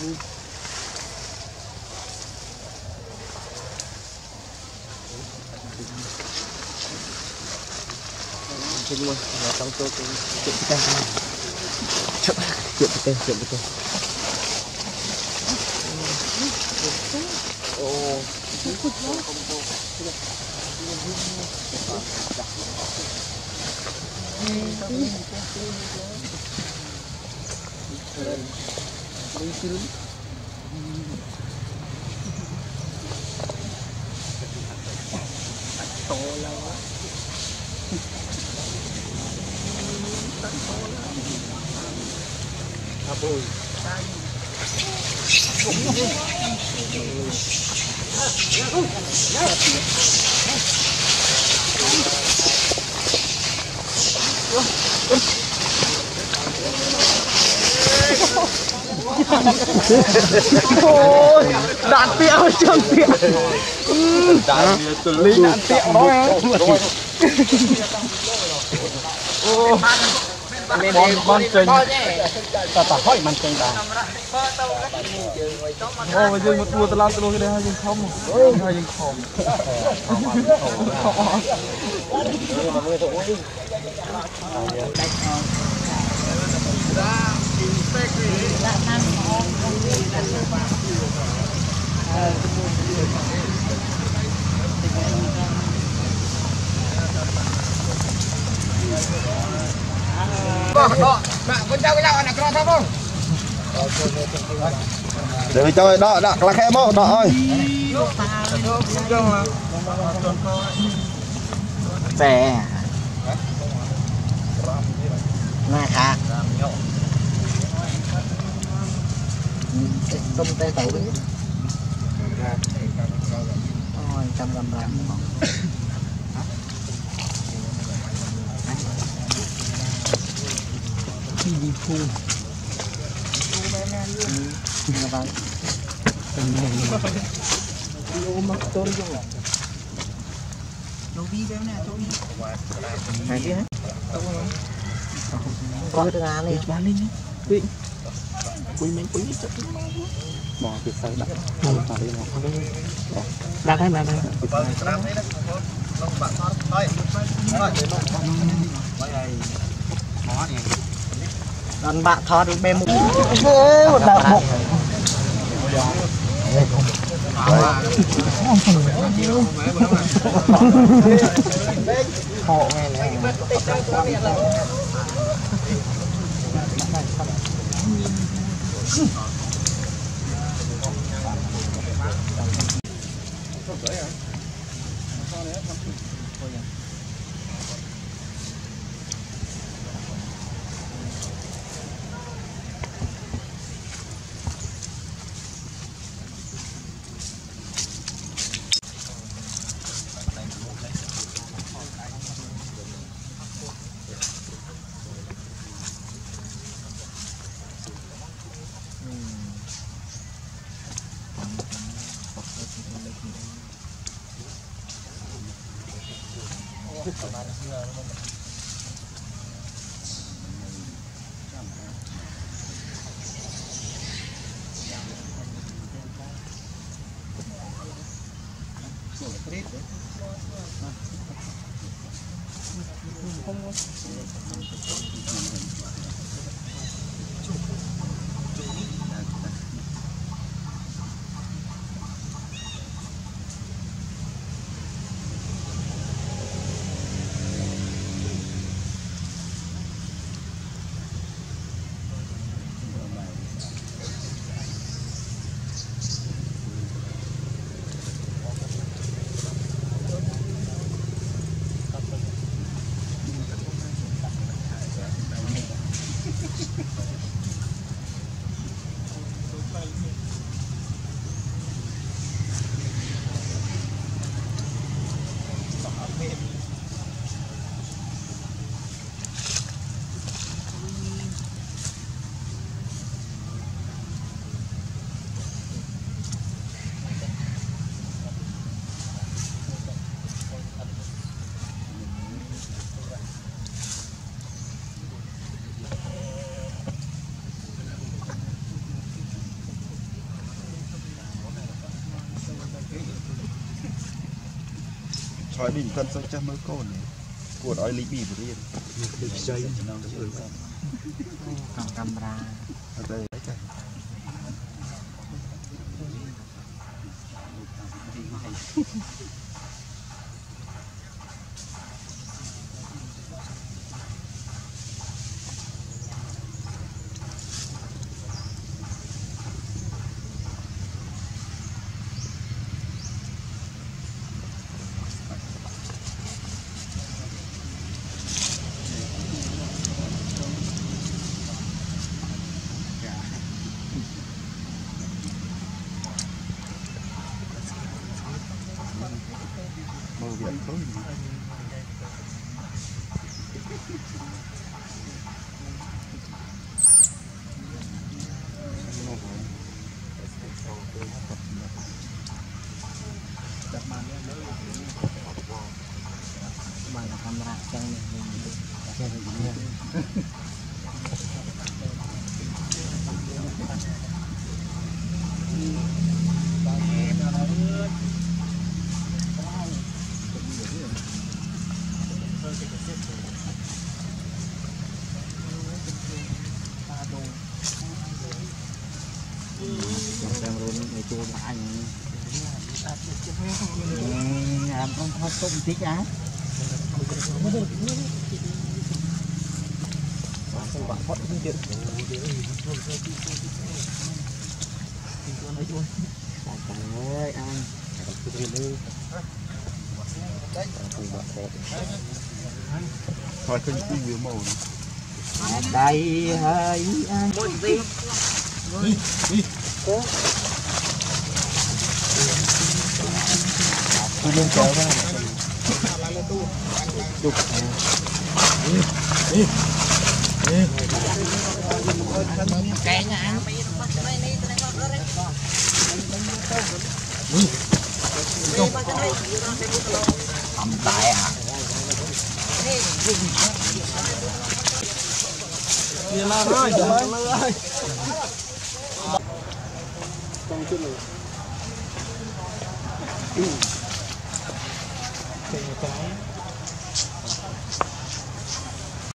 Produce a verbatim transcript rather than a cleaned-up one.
Chúng mình nó trong tôi cũng chụp cái chụp chụp cái chụp cái ô ôi đạn tiệm trường tiệm lấy đạn tiệm đó bon bon trên ta ta hỏi mình trên ta ô bây giờ một mùa ta làm từ cái đây hay dừng không hay dừng không để chơi đó đó là khe mô đó ơi xe na khạc tôm tê tẩu ôi trăm năm năm đi phu nè bạn ô mặc tôn vô đâu đi đây nè tôi hai cái hết có cái ngà này bán lên đi quý mấy quý ít bỏ từ sau đặt không phải đi nó đặt hay mà đàn bạn thọ được bê một một đợt một hộ nghe này Thôi đi thân sao chắc mới con này của đói lý bì của riêng được chơi cầm camera ở đây đấy cả màu biển tối bằng camera trang đang luôn người chua mà anh làm con thoát tôm tí á không bạn thoát không chịu trời ơi anh thôi khinh cung nhiều màu đây hơi anh đi đi cố tôi lên chờ ra chụp đi đi đi cái nhà đi cầm tay à kia là rồi trời ơi trong chút này cái